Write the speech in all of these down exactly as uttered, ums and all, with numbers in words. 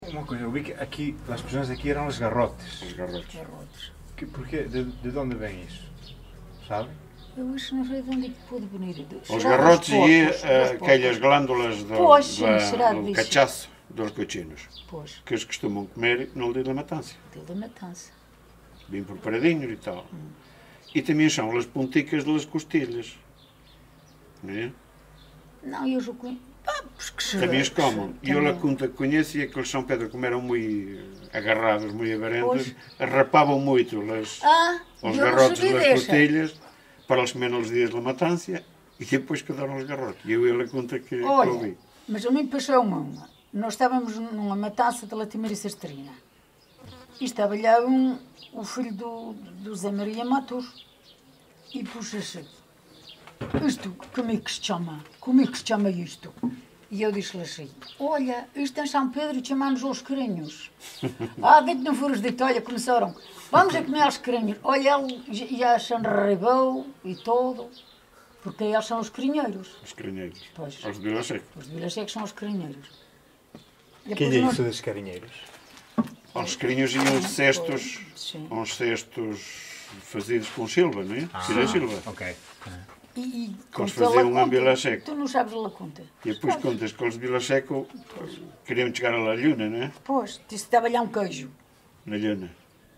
Uma coisa, eu vi que aqui, as expressões aqui eram os garrotes. Os garrotes. Garrotes. Que, porquê? De, de onde vem isso? Sabe? Eu acho que não sei de onde é que pode venir. Os garrotes e uh, aquelas glândulas do, pois, sim, da, será do disso. cachaço dos cochinos. Pois. Que eles costumam comer no dia da matança. Dia da matança. Bem preparadinhos e tal. Hum. E também são as ponticas das costilhas. Não é? Não, eu já conheço. Ah, que também as comem. E eu lá conta que conheço e aqueles São Pedro, como eram muito agarrados, muito avarentos, rapavam muito as, ah, os garrotes das costilhas para eles comer nos dias da matança e depois que deram os garrotes. E eu ele conta que olha, ouvi. Mas a mim passou uma. Nós estávamos numa matança de Latimer e Sestrina. E estava lá um, o filho do, do Zé Maria Matur. E puxa assim, isto, como é que se chama? Como é que se chama isto? E eu disse-lhe assim, olha, isto é São Pedro e chamamos aos carinhos. Ah, dentro não foram dito, olha, começaram, vamos a comer aos carinhos. Olha, ele já se enribou e todo, porque eles são os carinheiros. Os carinheiros. Pois. Os de Vila Seca. Os de Vila Seca são os carinheiros. Quem é isso dos carinheiros? Os carinhos e uns cestos, sim. uns cestos fazidos com silva, não é? Ah, silva. Ok. E, e que eles faziam em Vila Seca. Tu não sabes a conta. E depois pois. Contas que os de Vila Seca queriam chegar à Lhuna, não é? Pois, disse que estava lá um queijo. Na Lhuna.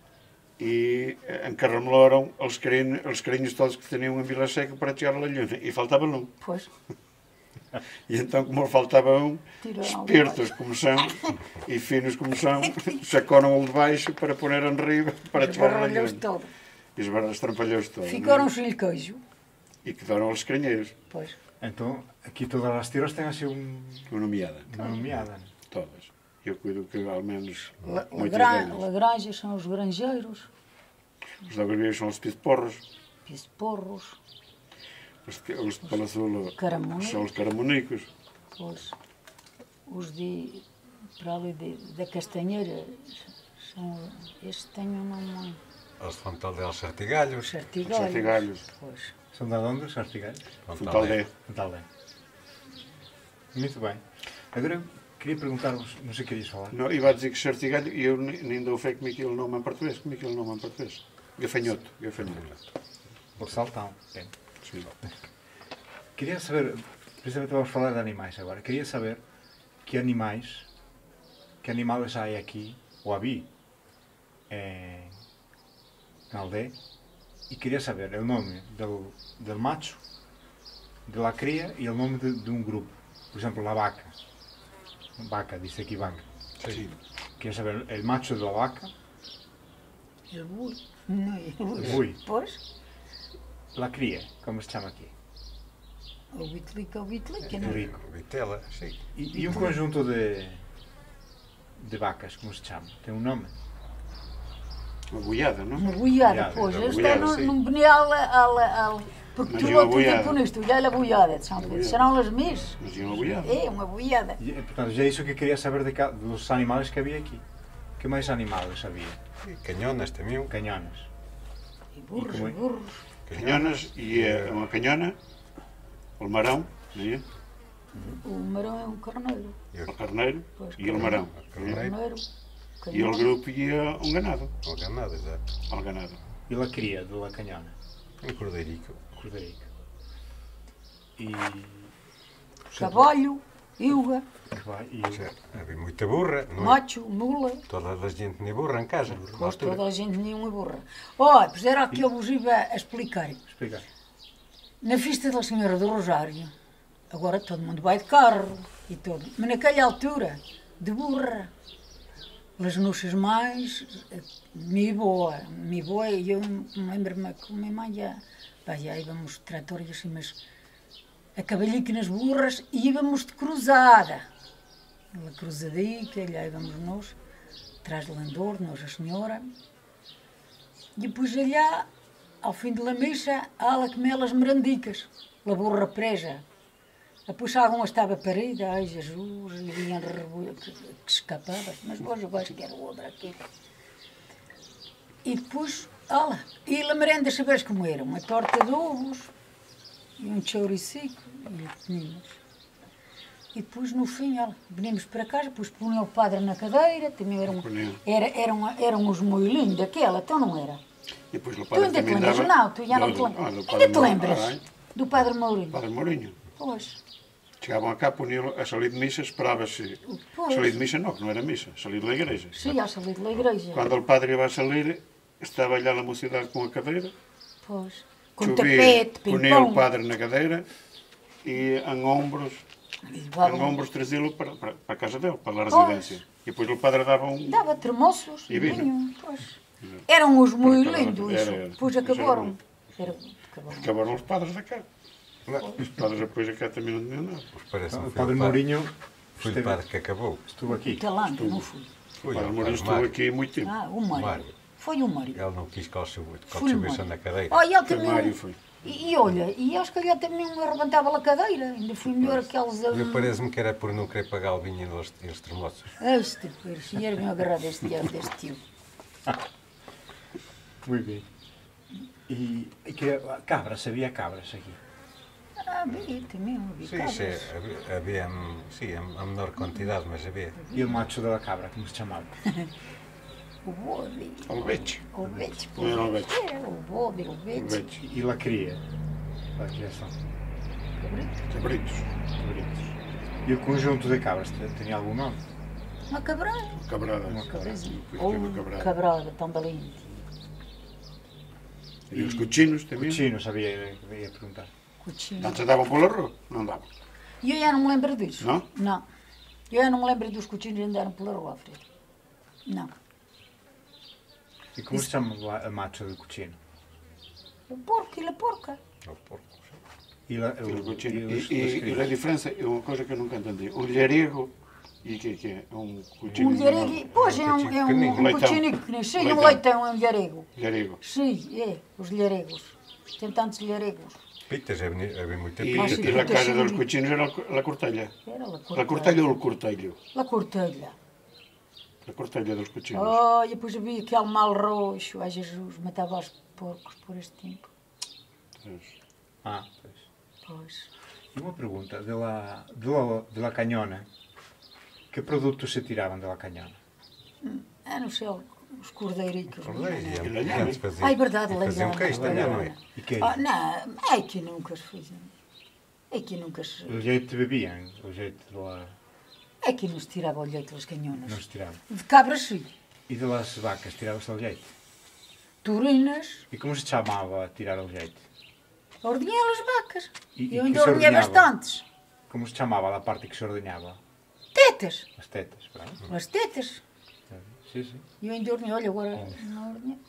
E encarramelaram os carinhos, os carinhos todos que tinham em Vila Seca para chegar à Lhuna. E faltava um. Pois. E então, como faltava um, espertos como são e finos como são, sacaram-o de baixo para pôr em riba para chegar à Lhuna. Todo. E estrampalhou-se todo. Ficaram filho queijo. E que deram aos carinheiros. Pois. Então, aqui todas as tiras têm assim um... Uma nomeada. Uma nomeada. Todas. Eu cuido que ao menos La, muitas Lagran, delas. Lagranjas são os granjeiros. Os lagranjeiros são os pisporros. Pisporros. Os, os de Palazulo são os caramonicos. Os, os de, para ali de, da Castanheira, são, estes têm um nome. Os de Fontaldé, os Sartigalhos. Sartigalhos. Sartigalhos. Pois. São de onde os Sartigalhos? Fontaldé. Fontaldé. Muito bem. Agora eu queria perguntar-vos, não sei o que querias falar. Não, iba a dizer que Sartigalho, e eu nem dou fé como é que ele nome em português. Como é que ele nome em português? Gafanhoto. Gafanhoto. Por saltão. É. Queria saber, precisamente vamos falar de animais agora, queria saber que animais, que animais há aqui, ou havia, em, na aldeia, e queria saber o nome do, do macho, de la cria e o nome de, de um grupo. Por exemplo, la vaca. Vaca, disse aqui vaca. Sim. Queria saber o macho da vaca. El bui. Não, el bui. El bui. Pois. La cria, como se chama aqui? O vitlica, o vitlica, não? Rico. Vitela, sim. E, e um conjunto de, de vacas, como se chama? Tem um nome? Uma boiada, não? Uma boiada, Boiada, pois. uma Eu estou boiada, num, sim. num benial al, porque Mas tu e uma outro dia boiada? com isto, olha a boiada de São Pedro. Serão as mesmas? Mas é uma boiada. É, uma boiada. E, portanto, já é isso que eu queria saber de cá, dos animais que havia aqui. Que mais animais havia? E canhonas também. Canhonas. E burros, E como é? burros. Canhonas e é uma canhona, o marão, não é? O marão é um carneiro. O carneiro Pois, e o marão. Carneiro. Carneiro. E o grupo ia um ganado. Não há nada, exato. Ao ganado. E la cria de la canhona? Um cordeirico. Corderico. E... Cabalho, iuga, Que vai, e Já havia muita burra, não é? macho, mula. Toda a gente tinha burra em casa. na Pois altura. toda a gente tinha uma burra. Olha, pois era aquilo que eu vos ia a explicar. explica. Na festa da Senhora do Rosário, agora todo mundo vai de carro e tudo, mas naquela altura, de burra. As nossas mães, mi boa, mi boa, e eu lembro-me que a minha mãe ia, vai, já íamos de trator e assim, mas a cavalhique nas burras e íamos de cruzada. Uma cruzadica, e lá íamos nós, atrás de Landor, nós a senhora. E depois allá, ao fim de la missa, há lá comer as merandicas, a burra presa. Depois alguma estava parida, ai Jesus, e vinha que, que escapava, mas hoje eu acho que era outra aqui. E depois, olha, e a merenda, sabes como era? Uma torta de ovos, e um chouricico, e tínhamos. E depois, no fim, olha, vinimos para casa, depois punha o padre na cadeira, também eram, Punha. era, eram, eram os moilinhos daquela, então não era. E depois o Tu padre ainda te também lembras? dava... Não, tu já não te do- lembras. ah, do Ainda padre te Mourinho. lembras Ah, do padre Mourinho? Padre Mourinho. Pois. Chegavam cá, puniam a salir de missa, esperava-se... Pois. Salir de missa não, que não era missa, salir da igreja. Sim, já salí da igreja. Quando o padre ia a salir, estava lá na mocidade com a cadeira, Pois. Com chovia, tapete, punia ping-pong. o padre na cadeira e em ombros, E em levavam- ombros trazê-lo para, para, para a casa dele, para a Pois. residência. E depois o padre dava um... Dava termoços E e vinho. vinho. Pois. Eram os muito Era- lindos, era- isso. era. Depois Isso era acabaram. bom. Era, acabaram. Acabaram os padres da cá. Não, Os padres depois da cá também não tinham nada. parece-me O que foi padre o padre, Mourinho foi o esteve- padre que acabou. estuvo aqui. Talante, não fui. Foi O padre o Mourinho padre estou Mário. aqui há muito tempo. Ah, o Mário. Mário. Foi o Mário. Ele não quis que ele subisse que ele Foi o subisse Mário. na cadeira. Oh, e ele O também. Mário foi. E, e olha, e eles calhar também me arrebentavam a cadeira. Ainda fui melhor aqueles. E parece-me que era por não querer pagar o vinho nos nos termoços. Este, pois, e era bem agarrado este diabo deste tio. Muito bem. E, e que, cabras, havia cabras aqui. Ah, vi, também, vi Sim, cabras. sim, havia, havia, hum, sim, a menor quantidade, mas havia. E o macho da cabra, como se chamava? O bode, Alvete. o bete, Não era Alvete. era o bode, o bete. Alvete. E lá queria. A criação. Cabritos. Cabritos. E o conjunto de cabras te- tinha algum nome? Uma cabrada. Cabrada. Uma cabrazinha. Depois Ou teve a cabrada. cabrada, tão valente. E os cochinos também. Cochino, sabia, ia perguntar. Cutinho. Antes davam pela rua. Não davam. E eu já não me lembro disso. Não? Não. Eu já não me lembro dos cotinhos andarem pela rua, Alfredo. Não. E como se chama lá a macho do cochino? O porco e a porca. Ao porco. E, lá, Pelo o, cochino. e, os, E, os e, e a crios? diferença é uma coisa que eu nunca entendi. Um lharego e o que é que é? Um cochino. Um lharego. Pois, é um, é um, um Leitão. cotinho pequenino. Sim, um Leitão. leitão é um lharego. Lharego. Sim, é, os lharegos. Tem tantos lharegos. Pitas, havia, havia muita E, pita. Ah, sim, e la puta, casa sim. dos cochinos era la cortelha. Era a La cortelha. cortelha ou o cortelho? La cortelha. A cortelha dos cochinos. Oh, e depois havia aquele mal roxo. Ai, Jesus, matava os porcos por este tempo. Ah, pois. Pois. E uma pergunta, de la, de la, de la Cañona, que produtos se tiravam de la Cañona? Ah, não sei, os cordeiricos. Cordeiros, e E antes- leilão. antes fazia- Ah, é verdade, e faziam leilão. queijo também, não é? E queijo? Ah, não, é que nunca se fazia. É que nunca se... O jeito bebiam, o jeito de lá É que não se tirava o leite das canhonas. não se tirava. De cabras, sim. E de las vacas tirava-se o jeito. Turinas, E como se chamava tirar o jeito? ordenhei as vacas. E- e Eu que ainda se ordenhei ordenhava? bastantes. Como se chamava a parte que se ordenhava? Tetas. As tetas, pronto. As tetas. Sim, sim. Eu ainda ordenhei, olha, agora não ordenhei.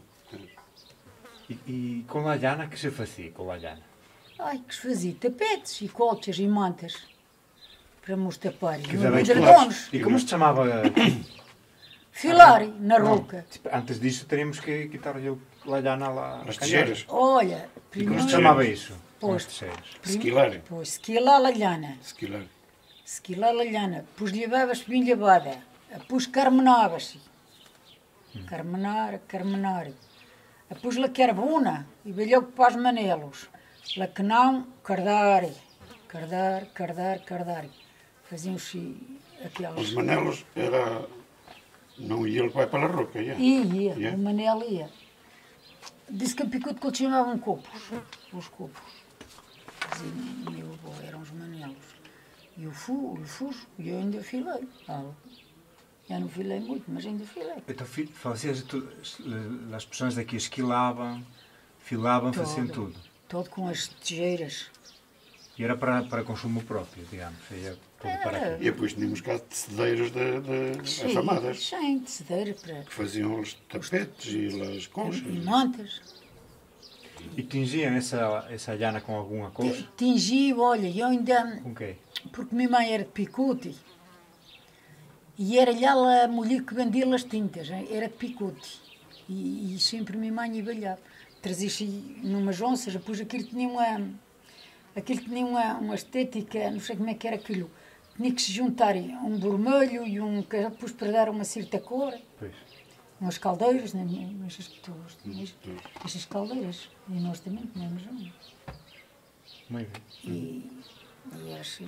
E, e com a llana, que se fazia com a llana? Ai, que se fazia tapetes e colchas e mantas para nos taparem. Que Os também- edredones, E como se chamava? filarem na Não, roca. tipo, antes disso teríamos que quitar-lhe a llana lá. As à tijeiras. Olha, E como se primeiro... chamava isso? Pois. As teixeiras. Esquilar. Pois, esquilar a lhana. Esquilar. Esquilar a lhana. Pois levava-se bem levada. Pois carmenava-se. Carmenar, carmenar. Pois la carbona. E velhou para os manelos. La que não, cardar. Cardar, cardar, cardar. Faziam-se aquelas... Os manelos era... Não ia ele vai para a roca, ia. Ia, Ia. o Manel ia. Disse que a picote que eles chamavam copos. Os copos. Dizia o meu avô, eram os manelos. E o fu, o fuso, e eu ainda filei. Ah, já não filei muito, mas ainda filei. Então, fi- fazias tudo, as pessoas daqui esquilavam, filavam, faziam tudo. Todo com as tijeiras. E era para, para consumo próprio, digamos. Ia tudo para Era. aqui. E depois tínhamos cá tecedeiras de, de afamadas, Sem tecedeira para... que faziam os tapetes e as conchas. E mantas. E tingiam essa, essa llana com alguma coisa? Tingi, olha, eu ainda... Com quê? Porque minha mãe era de picote. E era lá a mulher que vendia as tintas, hein? Era de picote. E, e sempre minha mãe ia balhar. Trazia-se numas onças, depois aquilo tinha uma... Aquilo tinha uma, uma estética, não sei como é que era aquilo. Tinha que se juntarem um vermelho e um... Depois para dar uma certa cor. Pois. Umas caldeiras, né? Essas, essas caldeiras. E nós também tínhamos uma. Muito bem. E, e era assim.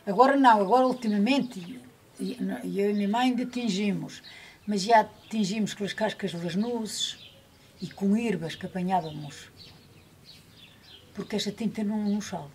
Agora não, agora ultimamente, e- e eu e a minha mãe ainda tingimos, mas já tingimos com as cascas das nozes e com ervas que apanhávamos, porque esta tinta não, não sale.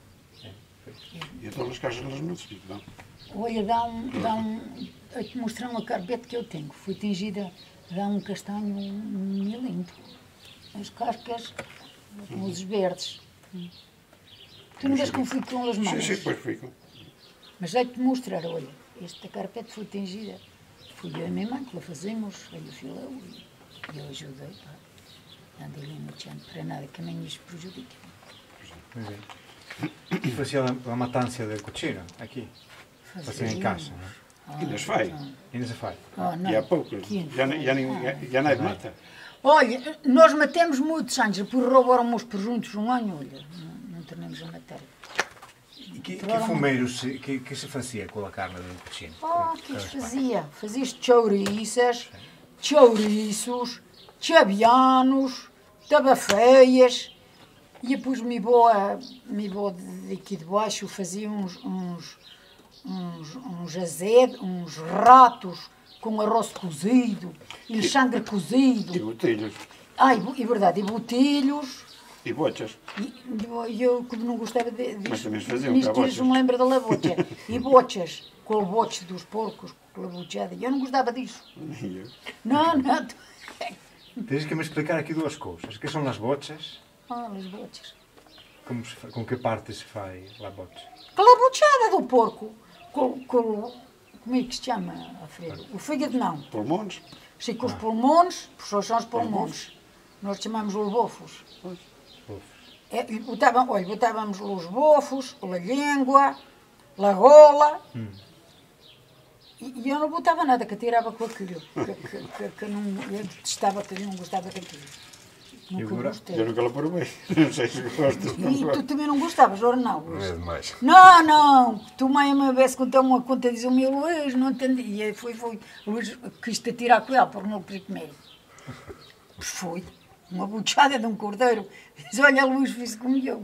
E então as caixas das nozes, tipo, não? Olha, dá um, dá um, a te mostrar uma carpete que eu tenho, fui tingida, dá um castanho um lindo. As cascas, com os verdes. Tu não vês como fico com as Sim, malas? sim, depois ficam. Mas vai-te mostrar, olha, esta carpete foi tingida. Fui eu e a minha mãe que la fazemos, aí o filão, e eu ajudei, pá. Andei ali no chão, para nada, que a mim isto prejudica. Muy bien. Y fazia la, la matança del cochino, aqui. Fazia em casa, não é? Ah, Ainda se faz. Ainda se faz. ah, não. E há poucos. Que Já, já, ninguém- já nadie mata. Olha, nós matemos muitos anos, depois roubaram-nos por juntos um ano, olha, não, não tornamos a matar. E que, que fumeiros se, que, que se fazia com a carne do cochino? Ah, que isso fazia? Fazias chouriças, chouriços, chabianos, tabafeias, e depois me boa, me boa daqui de baixo fazia uns, uns, uns, uns azedos, uns ratos com arroz cozido, e sangue E cozido, botelhos. ah, e, bo- e verdade, e botilhos. E bochas. E e eu, como não gostava de, disso, Mas também se faziam nisto cá bochas. não me lembro da labocha. E bochas, com o boche dos porcos, com a bochada. Eu não gostava disso. E eu. Não, não. tu- Tens que me explicar aqui duas coisas. Que são as bochas? Ah, as bochas. Como se, fa- com que parte se faz a bocha? Com a bochada do porco. Com, com, como é que se chama, Alfredo? O fígado não. Pulmões. Sim, com os pulmões, porque são os pulmões. Nós chamamos os bofos. Ufos. É, e botávamos, olha, botávamos os bofos, a língua, a gola. E, e eu não botava nada, que tirava com aquilo. Que, que, que, que não, eu detestava aquilo, não gostava daquilo. Nunca agora? gostei. Eu nunca lá provei. Não sei se gostas. E tu também não gostavas, ora não? Não é demais. Não, não, tu mãe uma vez contou uma conta, diz o meu Luís, não entendi. E aí foi, foi, o Luís quis-te tirar com ele, porque não queria comer. Pois foi, uma buchada de um cordeiro. Diz, olha, Luís, fiz como eu.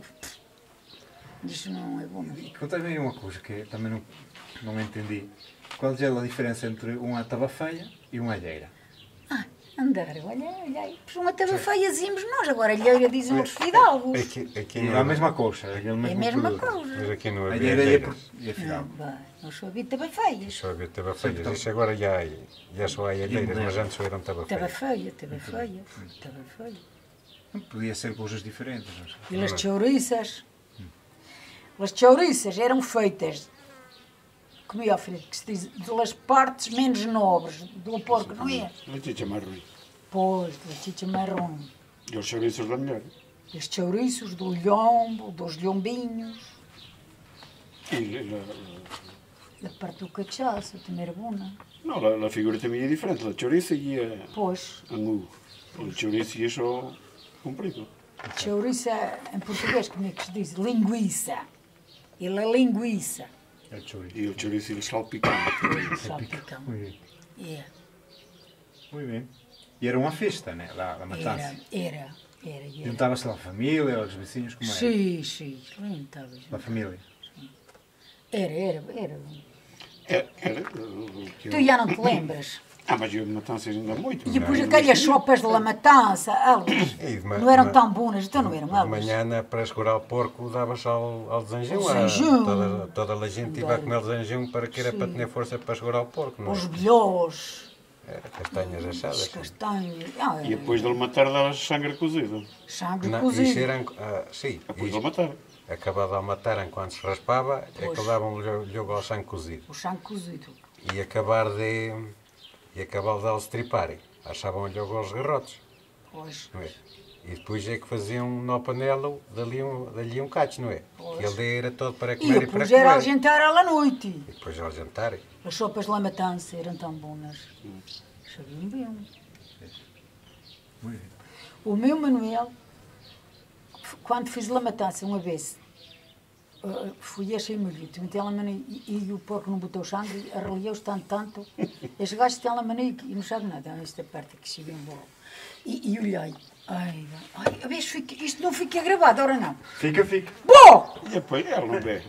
Isso não é bom. Não. E conta-me aí uma coisa que também não, não entendi. Qual é a diferença entre uma tabafeia e uma alheira? Ah, andar, olha, olha aí. Pois uma tabafeiazinhos nós, agora alheira dizem os fidalgos. Aqui, aqui É não a mesma coisa, é o É a mesmo mesma produto. coisa. Mas aqui não A havia alheira e a, alheiras. por- e a Não, fidalgo. vai, nós só havia tabafeias. Só havia tabafeiras. Isso agora já, há- já só há alheiras, mas antes só eram tabafeiras. Tabafeia, tabafeia, tabafeia. Não podia ser coisas diferentes, não sei. E as chouriças. As chouriças eram feitas, como é, Alfredo, que se diz, das partes menos nobres do porco, não é? Letícia mais ruim. Pois, da chicha marrom. E os chouriços da melhor. Os chouriços do lhombo, dos lhombinhos, E la, da parte do cachaço, também era bom, não? não, la, la figura também é diferente. A chouriça ia Pois, angu. O chouriço ia só comprido. chouriça, em português, como é que se diz? Linguiça. Ele é linguiça. É o chouriço. E o chouriço ia salpicante. Salpicão. Muito bem. É, Muito bem. E era uma festa, né? Lá, a matança. era, era, era. era. Juntava-se lá a família, os vizinhos, como era? Sim, sim, lentava. A família. Era, era, era. Era, era, o que Tu eu- já não te lembras? Ah, mas eu matança ainda muito. E depois Não, aquelas não- sopas de lamatança, elas E de ma- não eram ma- tão boas, então não eram De elas. manhã, na- para segurar o porco, dava-se ao, ao desanjão. Ao A- desanjão. Toda, toda a gente ia a comer desanjão para que era para ter força para segurar o porco. Não Os é? bilhós, Era castanhas os assadas. castanhos, ah, E depois de ele matar dava-se sangue cozido. sangue Não, isso cozido. eram, ah, sim, Depois de isso, ele matar. acabado de matar quando se raspava, é Pois. que davam logo ao sangue cozido. O sangue cozido. E acabar de, e acabar de eles triparem, achavam logo aos garrotes. Pois, Não é? E depois é que faziam no panelo dali um, dali um cacho, não é? Pois. Que ele era todo para e comer e, para depois era ao comer. jantar à noite. E depois ao jantar. As sopas de lamatança eram tão boas. Sabiam bem. Muito bem. O meu Manuel, quando fiz lamatança uma vez, eh, fui a sem molho, meti a mania e, e o porco não botou sangue, arreliou-se tanto, tanto. Este gajo tem a mania e não sabe nada, esta parte que chega em bolo. E, e olhei, ai, ai, a ver se fica, isto não fica gravado, ora não. Fica, fica. Bom! E depois ele não vê.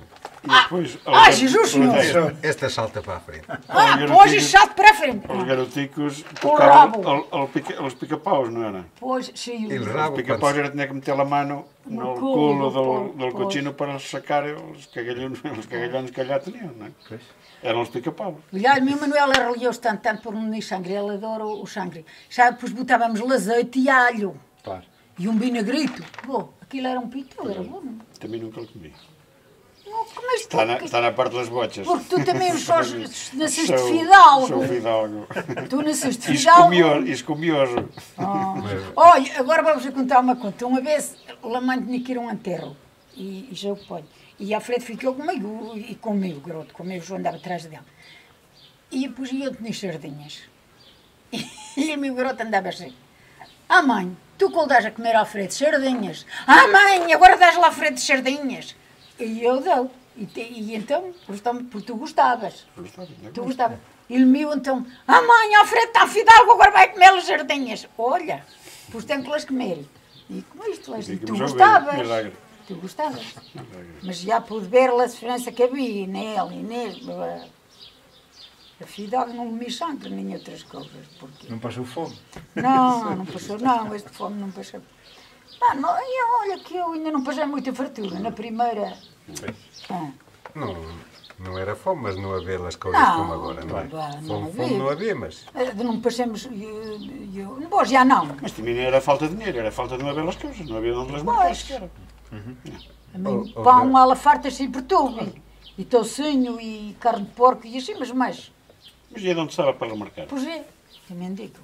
E depois, Ah, Jesus, senhor! Esta salta para a frente. Ah, pois e chato para a frente. Os garoticos rabo. tocavam ao- ao pica- aos pica-paus, não era? Pois, sim. E o Os rabo, pica-paus quando era tinha que meter a mano No no culo culo do- do, do pois. cochino para sacar os cagalhões, os cagalhões que já tinham, não é? Pois. Eram os pica-paus. Aliás, meu Manuel arreliou-se tanto, tanto por um sangre, ele adora o o sangre. Já depois botávamos azeite e alho Claro. e um vinagrito. Bom, aquilo era um pitu, era bom. Não Também nunca o comi. Não comeste Está na, porque, está na parte das bochas. porque tu também só nasceste de Sou- fidalgo. Sou fidalgo. Tu nasceste de E fidalgo. escomioso. E escomioso. Ah. Olha, agora vamos a contar uma conta. Uma vez, a mãe tinha que ir a um enterro. E, e já o ponho. E a Alfredo ficou comigo e comeu, o garoto comeu, o João andava atrás dele. E depois eu tinha sardinhas. E o meu garoto andava assim. Ah mãe, tu quando dás a comer Alfredo sardinhas? Ah mãe, agora dás lá Alfredo sardinhas. E eu dou. E, te- e então, porque tu gostavas. Tu gostavas. E ele meu então, ah mãe, Alfredo está fidalgo, agora vai comer as sardinhas. Olha, pois tem que las comer. E comeste las. E tu Ficamos a ver, gostavas. milagre. Tu gostavas. Mas já pude ver a diferença que havia nele e nele. A fidalgo não comi sangue nem outras coisas. Porque... Não passou fome. Não, não passou, não, este fome não passou. Ah, não, e olha que eu ainda não passei muita fartura. Na primeira. Pois. Ah, Não, não era fome, mas não havia as coisas Não, como agora, não é? não, não Fome, havia. fome não havia, mas eh, não passemos. Eu, eu, bom, já não. Mas também não era falta de dinheiro, era falta de não haver as coisas. Não havia de onde las marcar Pois. sequer. A mim, Oh, oh, pão oh. à la farta sempre tudo. E toucinho e carne de porco e assim, mas mais. Mas e de onde estava para remarcar? Pois é, também digo.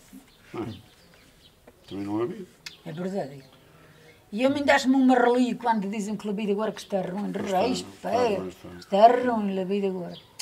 Também não havia. É verdade. E eu me dás-me uma relíquia quando dizem que a vida agora que está ruim. Reis, está, pé, está, está. está ruim a vida agora.